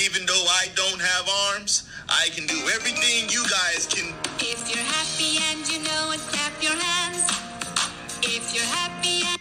Even though I don't have arms, I can do everything you guys can. If you're happy and you know it, clap your hands. If you're happy and